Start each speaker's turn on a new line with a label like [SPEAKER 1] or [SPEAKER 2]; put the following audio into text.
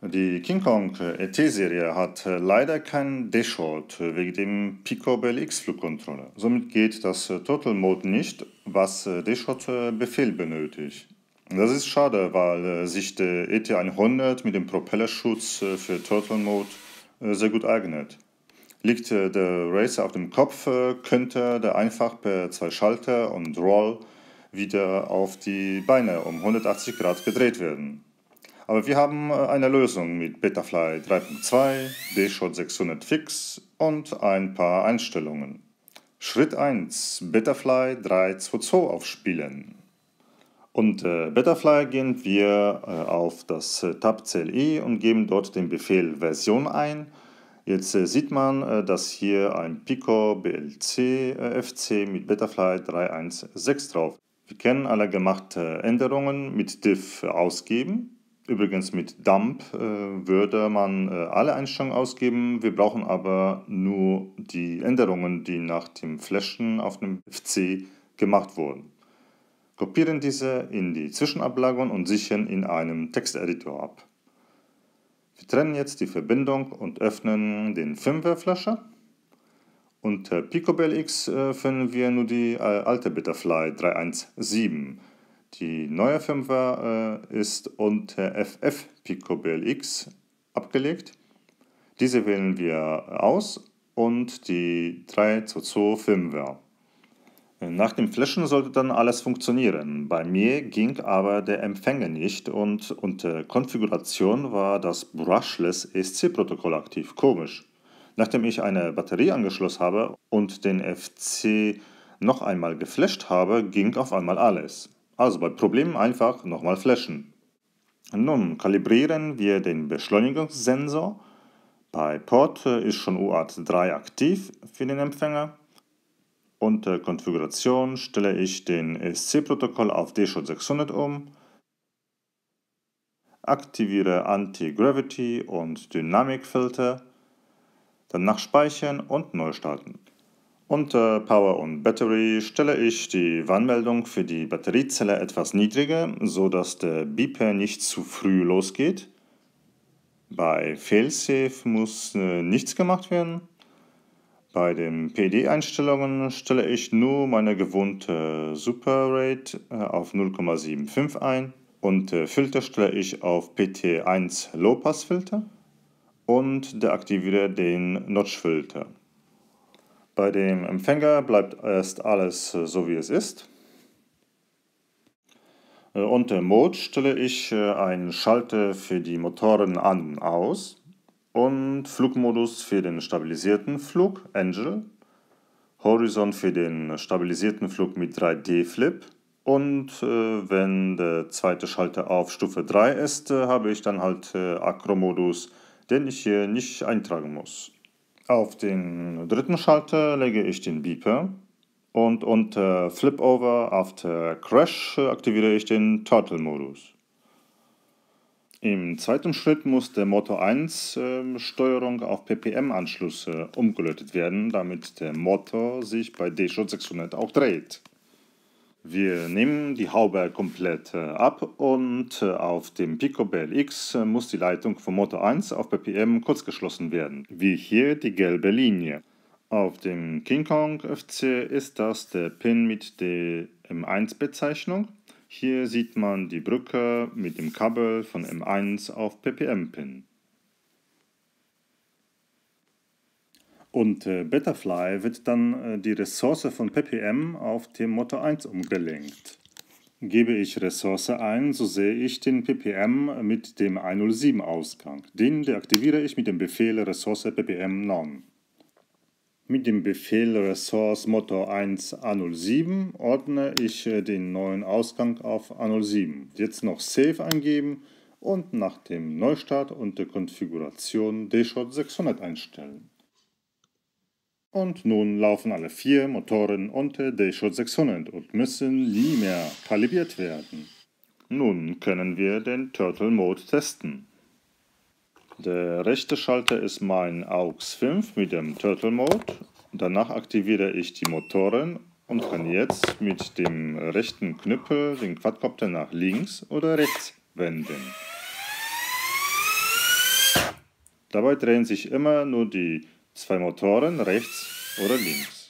[SPEAKER 1] Die King Kong ET-Serie hat leider keinen D-Shot wegen dem Picobello X-Flugcontroller. Somit geht das Total Mode nicht, was D-Shot-Befehl benötigt. Das ist schade, weil sich der ET-100 mit dem Propellerschutz für Total Mode sehr gut eignet. Liegt der Racer auf dem Kopf, könnte der einfach per 2 Schalter und Roll wieder auf die Beine um 180 Grad gedreht werden. Aber wir haben eine Lösung mit Betafly 3.2, D-Shot 600 Fix und ein paar Einstellungen. Schritt 1, Betafly 3.2.2 aufspielen. Und Betafly gehen wir auf das Tab CLI und geben dort den Befehl Version ein. Jetzt sieht man, dass hier ein Pico BLC FC mit Betafly 3.1.6 drauf. Wir können alle gemachte Änderungen mit diff ausgeben. Übrigens mit Dump würde man alle Einstellungen ausgeben. Wir brauchen aber nur die Änderungen, die nach dem Flashen auf dem FC gemacht wurden. Kopieren diese in die Zwischenablagern und sichern in einem Texteditor ab. Wir trennen jetzt die Verbindung und öffnen den Firmware-Flasher. Unter Picobello X finden wir nur die alte Betafly 3.1.7. Die neue Firmware ist unter FF Picobello X abgelegt. Diese wählen wir aus und die 3.2.2 Firmware. Nach dem Flashen sollte dann alles funktionieren. Bei mir ging aber der Empfänger nicht und unter Konfiguration war das Brushless ESC-Protokoll aktiv. Komisch. Nachdem ich eine Batterie angeschlossen habe und den FC noch einmal geflasht habe, ging auf einmal alles. Also bei Problemen einfach nochmal flashen. Nun kalibrieren wir den Beschleunigungssensor. Bei Port ist schon UART 3 aktiv für den Empfänger. Unter Konfiguration stelle ich den ESC-Protokoll auf D-Shot 600 um. Aktiviere Anti-Gravity und Dynamikfilter. Danach speichern und neu starten. Unter Power und Battery stelle ich die Warnmeldung für die Batteriezelle etwas niedriger, sodass der Beeper nicht zu früh losgeht. Bei Failsafe muss nichts gemacht werden. Bei den PD-Einstellungen stelle ich nur meine gewohnte Superrate auf 0,75 ein und Filter stelle ich auf PT1 Low-Pass-Filter und deaktiviere den Notch-Filter. Bei dem Empfänger bleibt erst alles so wie es ist. Unter Mode stelle ich einen Schalter für die Motoren an und aus und Flugmodus für den stabilisierten Flug, Angel, Horizon für den stabilisierten Flug mit 3D-Flip und wenn der zweite Schalter auf Stufe 3 ist, habe ich dann halt Acro-Modus, den ich hier nicht eintragen muss. Auf den dritten Schalter lege ich den Beeper und unter Flip-Over After Crash aktiviere ich den Turtle-Modus. Im zweiten Schritt muss der Motor 1 Steuerung auf PPM-Anschlüsse umgeleitet werden, damit der Motor sich bei D-Shot 600 auch dreht. Wir nehmen die Haube komplett ab und auf dem Picobello X muss die Leitung vom Motor 1 auf ppm kurzgeschlossen werden, wie hier die gelbe Linie. Auf dem King Kong FC ist das der Pin mit der M1-Bezeichnung. Hier sieht man die Brücke mit dem Kabel von M1 auf ppm-Pin. Und Betafly wird dann die Ressource von ppm auf den Motor 1 umgelenkt. Gebe ich Ressource ein, so sehe ich den ppm mit dem 107 Ausgang. Den deaktiviere ich mit dem Befehl Ressource ppm none. Mit dem Befehl Ressource Motor 1 A07 ordne ich den neuen Ausgang auf A07. Jetzt noch Save eingeben und nach dem Neustart unter Konfiguration D-Shot 600 einstellen. Und nun laufen alle 4 Motoren unter D-Shot 600 und müssen nie mehr kalibriert werden. Nun können wir den Turtle Mode testen. Der rechte Schalter ist mein AUX 5 mit dem Turtle Mode. Danach aktiviere ich die Motoren und kann jetzt mit dem rechten Knüppel den Quadcopter nach links oder rechts wenden. Dabei drehen sich immer nur die zwei Motoren rechts oder links.